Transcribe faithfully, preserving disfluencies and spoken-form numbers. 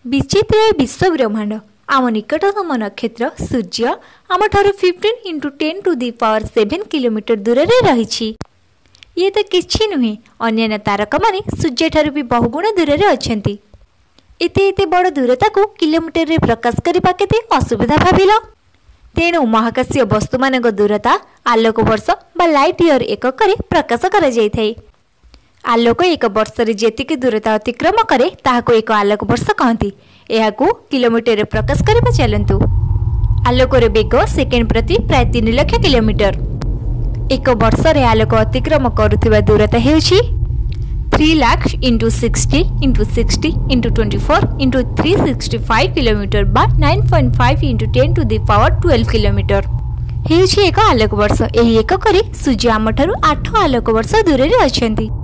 विचित्र विश्व ब्रह्मांड आम निकटतम नक्षत्र सूर्य आम ठार fifteen into ten to the power seven kilometre दूर में रही। ये तो किसी नुहे अन्य तारक माने सूर्य ठार भी बहुगुण दूर में अच्छा। एते एते बड़ दूरता को किलोमीटर रे प्रकाश करने केते असुविधा भाविल। तेणु महाकाशीय वस्तु मान दूरता आलोक वर्ष बा लाइट ईयर एकक प्रकाश कर जाए। आलोक एक वर्ष रे जेतिकी दूरता अतिक्रम करे ताहाको एक आलोक वर्ष कहती। एहाकू किलोमीटर रे प्रकाश करबा चलंतु। आलोक रे बेग सेकेंड प्रति प्राय तीन लाख किलोमीटर। एक वर्ष रे आलोक अतिक्रम करुथिबा दूरता हेउछि three lakh into sixty into sixty into twenty four into three sixty five kilometre बा nine point five into ten to the power twelve kilometre हेउछि एक आलोक वर्ष। एही एकक रे सूर्य आम ठारू आठ आलोक वर्ष दूर रे अछंती।